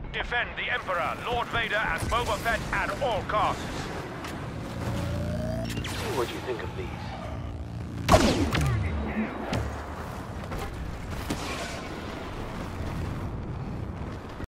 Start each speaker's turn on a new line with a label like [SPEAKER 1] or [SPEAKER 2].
[SPEAKER 1] Defend the Emperor, Lord Vader, and Boba Fett at all costs.
[SPEAKER 2] See what you think of these.